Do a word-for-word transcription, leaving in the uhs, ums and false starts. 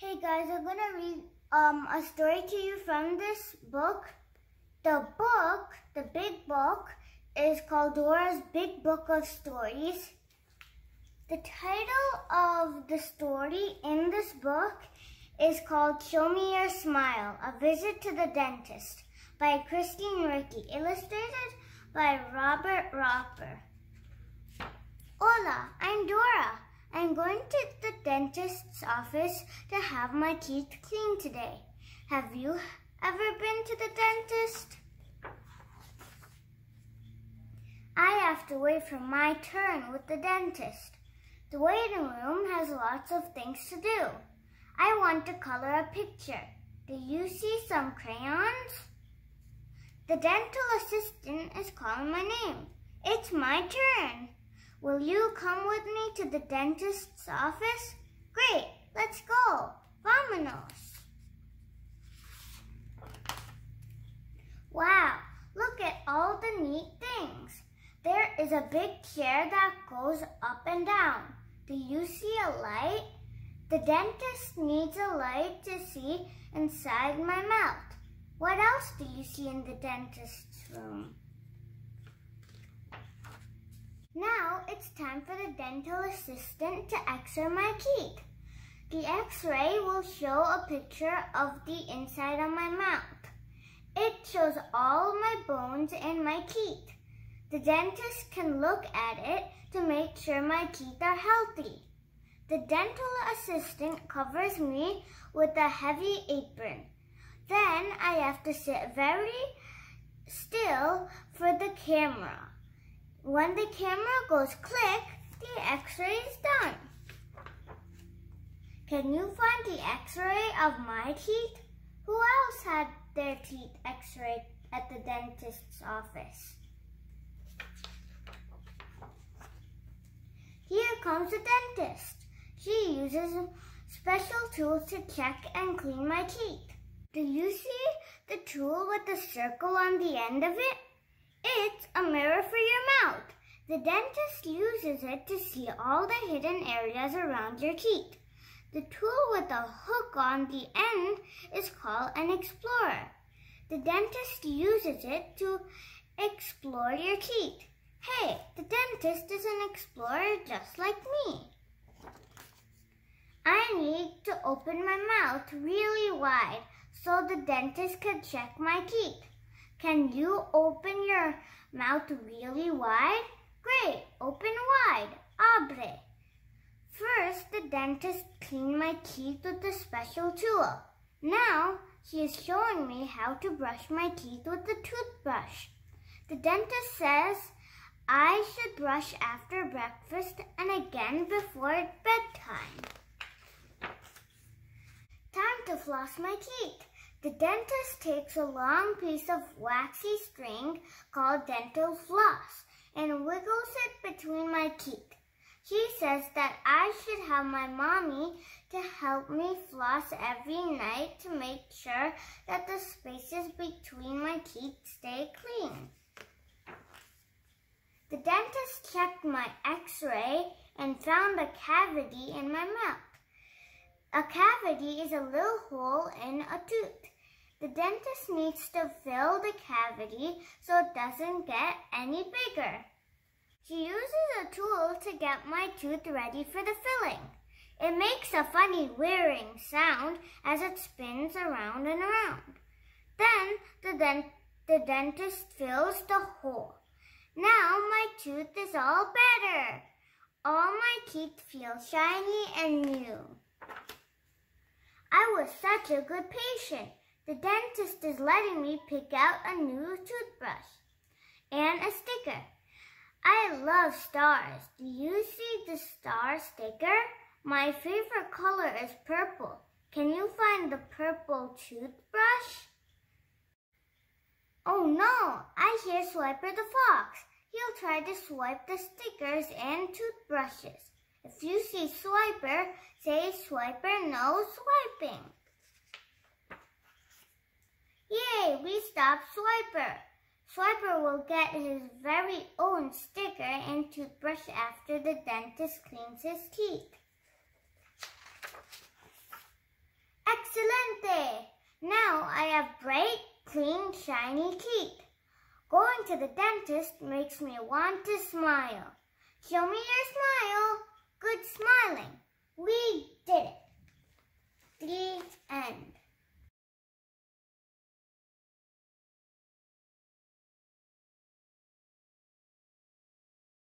Hey guys, I'm going to read um, a story to you from this book. The book, the big book, is called Dora's Big Book of Stories. The title of the story in this book is called Show Me Your Smile, A Visit to the Dentist by Christine Ricky, illustrated by Robert Roper. Hola, I'm Dora. I'm going to the dentist's office to have my teeth cleaned today. Have you ever been to the dentist? I have to wait for my turn with the dentist. The waiting room has lots of things to do. I want to color a picture. Do you see some crayons? The dental assistant is calling my name. It's my turn. Will you come with me to the dentist's office? Great, let's go. Vámonos. Wow, look at all the neat things. There is a big chair that goes up and down. Do you see a light? The dentist needs a light to see inside my mouth. What else do you see in the dentist's room? Now it's time for the dental assistant to x-ray my teeth. The x-ray will show a picture of the inside of my mouth. It shows all my bones and my teeth. The dentist can look at it to make sure my teeth are healthy. The dental assistant covers me with a heavy apron. Then I have to sit very still for the camera. When the camera goes click, the x-ray is done. Can you find the x-ray of my teeth? Who else had their teeth x-rayed at the dentist's office? Here comes the dentist. She uses special tools to check and clean my teeth. Do you see the tool with the circle on the end of it? It's a mirror for your mouth. The dentist uses it to see all the hidden areas around your teeth. The tool with a hook on the end is called an explorer. The dentist uses it to explore your teeth. Hey, the dentist is an explorer just like me. I need to open my mouth really wide so the dentist can check my teeth. Can you open your mouth really wide? Great, open wide. Abre. First, the dentist cleaned my teeth with a special tool. Now, she is showing me how to brush my teeth with a toothbrush. The dentist says I should brush after breakfast and again before bedtime. Time to floss my teeth. The dentist takes a long piece of waxy string called dental floss and wiggles it between my teeth. She says that I should have my mommy to help me floss every night to make sure that the spaces between my teeth stay clean. The dentist checked my x-ray and found a cavity in my mouth. A cavity is a little hole in a tooth. The dentist needs to fill the cavity so it doesn't get any bigger. She uses a tool to get my tooth ready for the filling. It makes a funny whirring sound as it spins around and around. Then the, dent the dentist fills the hole. Now my tooth is all better. All my teeth feel shiny and new. I was such a good patient. The dentist is letting me pick out a new toothbrush and a sticker. I love stars. Do you see the star sticker? My favorite color is purple. Can you find the purple toothbrush? Oh no, I hear Swiper the fox. He'll try to swipe the stickers and toothbrushes. If you see Swiper, say Swiper no swiping. Yay, we stopped Swiper. Swiper will get his very own sticker and toothbrush after the dentist cleans his teeth. Excelente! Now I have bright, clean, shiny teeth. Going to the dentist makes me want to smile. Show me your smile. Good smiling. We did it. The end.